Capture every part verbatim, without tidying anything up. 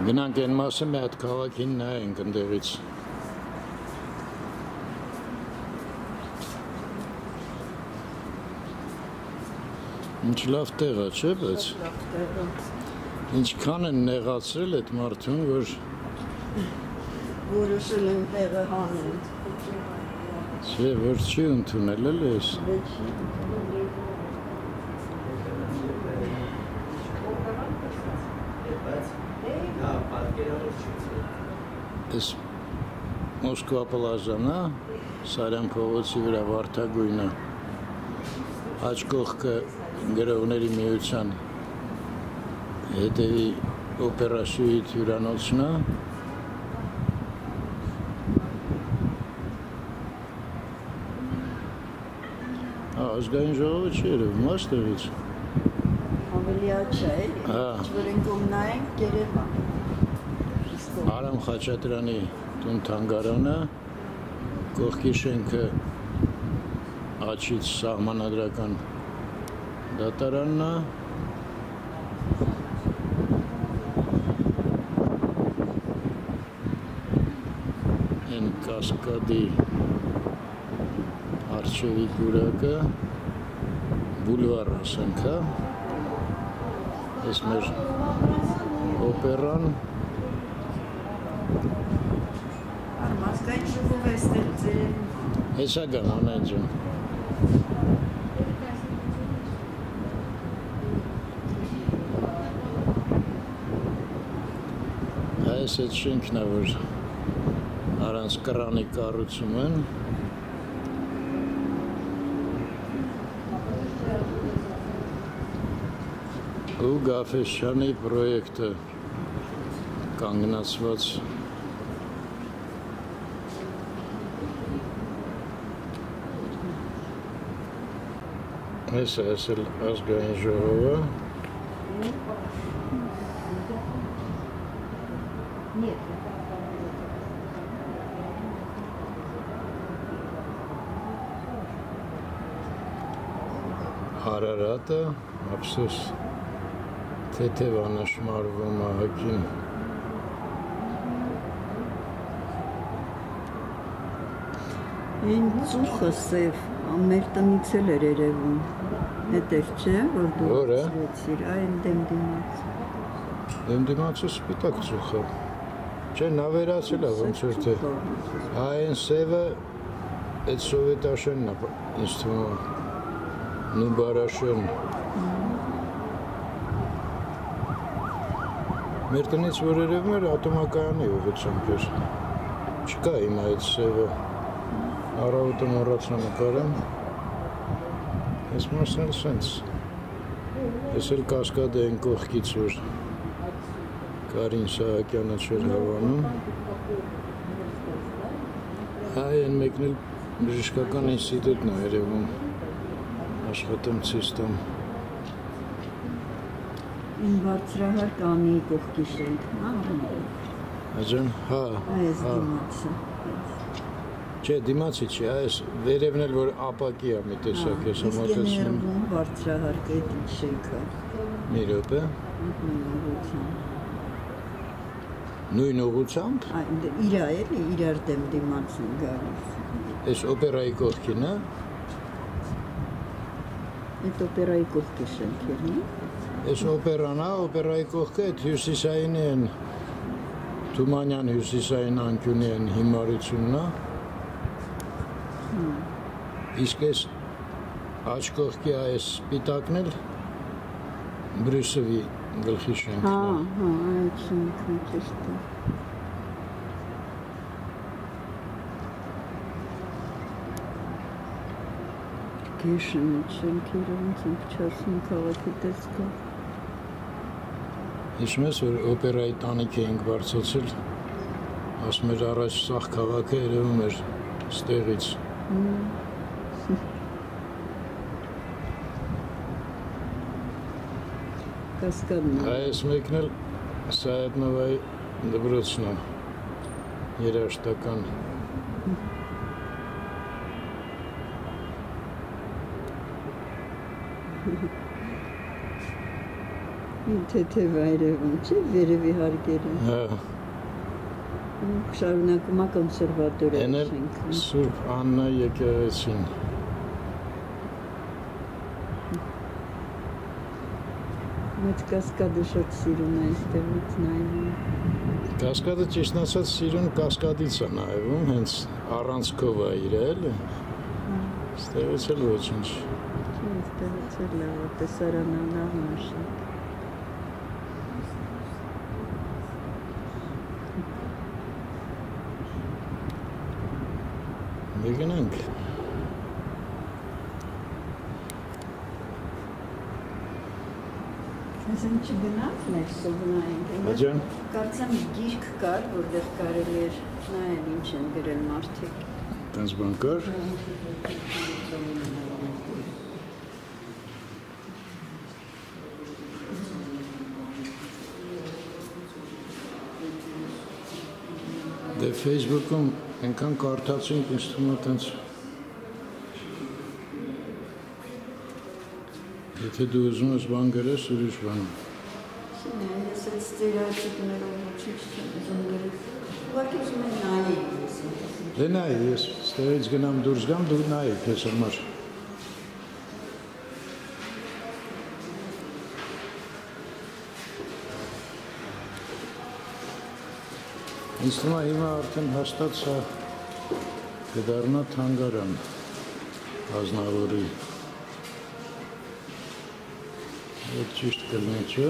Գնանք այն մասը մի հատ քաղաքին նայենք ընդեղից։ Ինչ լավ տեղ է, չէ՞, բայց ինչքան են նեղացրել այդ մարդուն, որ որոշել են տեղը հանել։ Չէ, որ չի ընդունել էլ ես։ Ես Մոսկվա պլազանա, Սարյան փողոցի վրա վարդագույնը, աջ կողքը գրողների միության հետևի օպերասիայի հյուրանոցն է։ Ազգային ժողովը չի երևում, այստեղից։ Ավելի աչք է, էլի, որ ենք ում նայենք Երևան։ Արամ Խաչատրյանի տուն-թանգարանը, կողքի շենքը Աչից սահմանադրական դատարանն է։ Են Կասկադի Արջևի գուրակը, բուլվար ասենք, հա։ Ես մեր օպերան։ Արմազգային ժողով է ստեղծել։ Հեսա գամ, անայն ջան։ Այս այդ շենքն է, որ առանց կռանի կառուցում են։ Ու Գաֆեսյանի պրոյեկտը կանգնացված Այս է ասել ազգային ժողովը։ Հարարատը, ափսոս, թեթև անաշմարվում ահագին։ Այն ծուխը սև, մեր տնից էլ էր երևում։ Հետև չէ, որ դու ծվեցիր, այն դեմդիմաց։ Դեմդիմացը սպիտակ ծուխը։ Չէ, նա վերացել է, ոնց որ թե։ Այն սևը, այդ սովետաշենն է, ինձ թվում է, Նուբարաշեն։ Մեր տնից որ երևում էր ատոմակայանի ուղղությամբ էր։ Չկա հիմա այդ սևը։ Առավոտը մոռացա նկարեմ։ Այս մասն էլ սենց։ Ես էլ Կասկադը այն կողքից որ Կարին Սահակյանը չէր հավանում։ Այ այն մեկն էլ բժշկական ինստիտուտն է երևում։ Աշխատում ցիստում։ Ին բարձրահար կանի կողքի շենքն, հա։ Աջան, հա։ Այս դիմացը։ Չէ, դիմացի չի, այս վերևն էլ որ ապակի է մի տեսակ, ես համատեցնում։ Իսկ բարձրահար կետ շենքը։ Մի րոպե։ Նույն ուղղությամբ։ Իրա էլի, իրար դեմ դիմացն գալիս։ Այս օպերայի կողքին, հա։ Այդ օպերայի կողքի շենքերն է։ Այս օպերան է, օպերայի կողքը այդ հյուսիսային են, Թումանյան հյուսիսային անկյունի են հիմարությունն է։ Իսկ այս աջ կողքի այս սպիտակն էլ Բրյուսովի գլխի շենքն է։ Հա, հա, այդ շենքն ճիշտ է։ Գեշն այդ շենքերը ոնց են փչացնում քաղաքի տեսքով։ Հիշում ես, որ օպերայի տանիք էինք բարձրացել, ասում էր առաջ սաղ քաղաքը երևում էր ստեղից։ Կասկադն է։ Այս մեկն էլ Սայաթնովայի դպրոցն է, երաժշտական։ Թեթև այրևում չէ, վերևի հարգերին։ Հա։ Շարունակում է կոնսերվատորը Էնել շենքը։ Սուրբ Աննա եկեղեցին։ Մեծ կասկադը շատ սիրուն է այստեղից նայվում։ Կասկադը ճիշտ ասած սիրուն կասկադից է նայվում, հենց առանցքով է իրել։ Ստեղից էլ ոչինչ։ Այստեղից էլ լավ է, տեսարանն լավն է շատ։ Գնանք։ Այսինքն չգնաց մեր սովնայինք։ Աջան։ Կարծեմ գիրք կար, որտեղ կարելի էր նայել ինչ են գրել մարդիկ։ Տենց բան կար։ Դե Facebook-ում այնքան կարդացինք, ինձ թվում է տենց եթե դու ուզում ես բան գրես, ուրիշ բան։ Ես այդ ստերեոտիպներով ոչինչ չեմ ուզում գրել։ Ուղղակի ուզում եմ նայել։ Դե նայ, ես ստերից գնամ դուրս գամ, դու նայ, քեզ համար։ Ինձ թվում է հիմա արդեն հաստատ սա կդառնա թանգարան Ազնավուրի։ Այդ ճիշտ կլինի, չէ՞։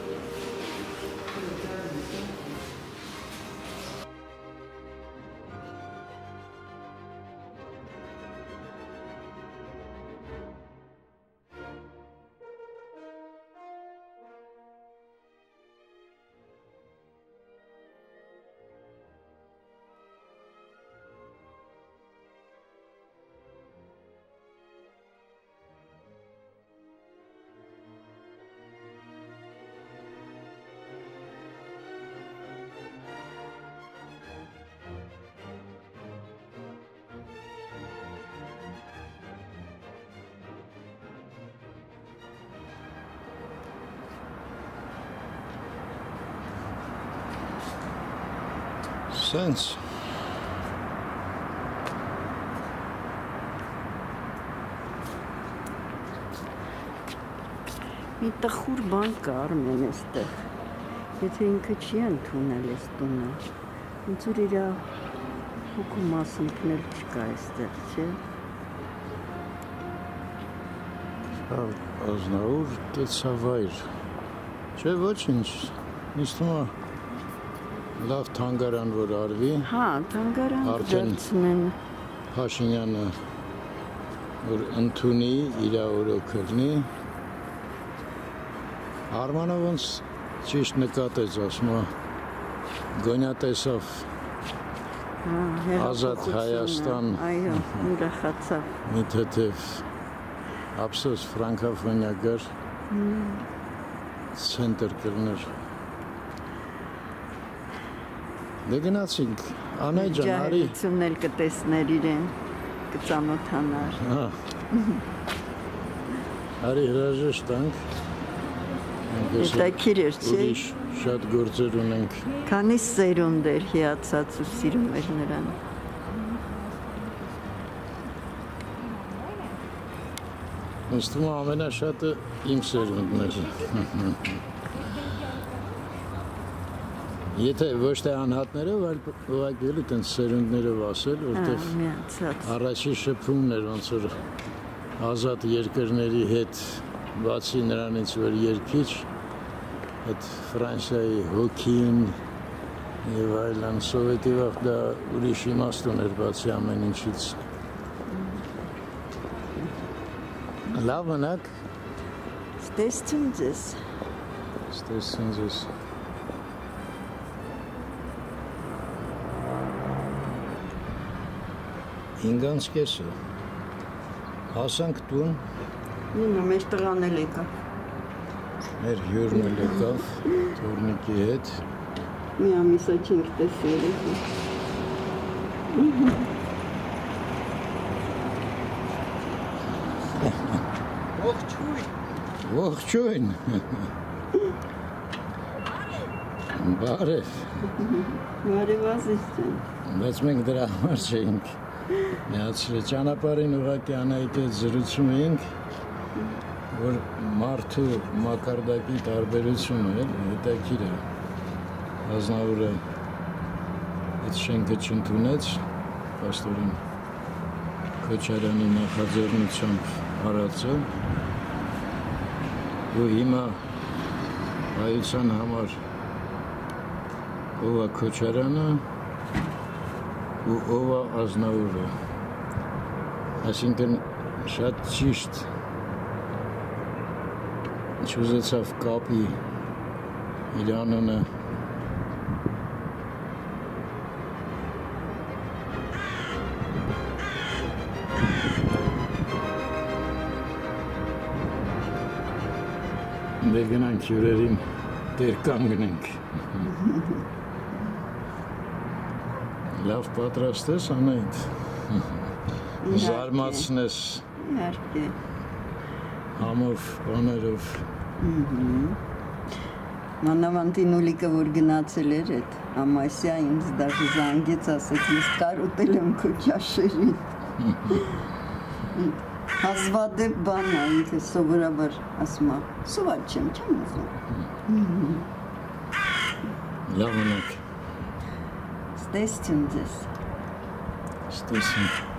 Սենց։ Մի տխուր բան կա Արմեն այստեղ։ Եթե ինքը չի ընդունել այս տունը, ոնց որ իր հոգու մասնիկն էլ չկա այստեղ, չէ՞։ Ազնավուր տեսավայր։ Չէ, ոչինչ։ Ինձ թվում է լավ թանգարան որ արվի։ Հա, թանգարան Արդեն դարձնեն։ Փաշինյանը որ ընդունի իր օրոքը լինի։ Արմանը ոնց ճիշտ նկատեց, ասում է գոնյա տեսավ Ազատ Հայաստան։ Այո, ուրախացավ։ Մի թեթև ափսոս ֆրանկոֆոնիա գար ցենտր կլներ։ Դե գնացինք, Անայ ջան, արի։ Ջահելությունն էլ կտեսներ իրեն, կծանոթանար։ Հա։ Արի հրաժեշտ տանք։ Հետաքրքիր էր, չէ՞։ Ուրիշ շատ գործեր ունենք։ Քանի սերունդ էր հիացած ու սիրում էր նրան։ Ինձ թվում է ամենաշատը իմ սերունդն էր։ Եթե ոչ թե անհատներով, այլ ուղղակի էլի տենց սերունդներով ասել, որտեղ առաջի շփումն էր ոնց որ ազատ երկրների հետ բացի նրանից որ երկիչ այդ Ֆրանսիայի հոգին եւ այլն սովետի վաղ դա ուրիշ իմաստ ուներ բացի ամեն ինչից։ Լավ մնաք։ Ստեսություն ձեզ։ Ստեսություն ձեզ։ Ինգանց կեսը, հասանք տուն։ Նինը մեր տղան էլ եկավ։ Մեր հյուրն էլ եկավ, թորնիկի հետ։ Մի ամիսա չենք տեսել եկի։ Ողջույն։ Ողջույն։ Բարև։ Բարև ասիստեն։ Բայց մենք դրա համար չէինք միացրել։ Ճանապարհին ուղղակի Անահիտի հետ զրուցում էինք, որ մարդու մակարդակի տարբերությունը էլ հետաքրքիր է։ Ազնավուրը այդ շենքը չընդունեց, պաստորին Քոչարյանի նախաձեռնությամբ արած է, ու հիմա հայության համար ով է Քոչարյանը ու ով է Ազնավուրը, այսինքն շատ ճիշտ չուզեցավ կապի իր անունը Դե գնանք հյուրերին դեր կամ գնենք։ Լավ պատրաստ ես, Անահիտ։ Զարմացնես Իհարկե։ համով, բաներով։ Մանավանդին Ուլիկը, որ գնացել էր այդ Ամասիա, ինձ դաժե զանգեց, ասեց, ես կարոտել եմ քո ճաշերին։ Հազվադեպ բան է, ինքը սովորաբար ասում է, սոված չեմ, չեմ ուզում։ Լավ ունեք։ Ստեսություն ձեզ։ Ստեսություն։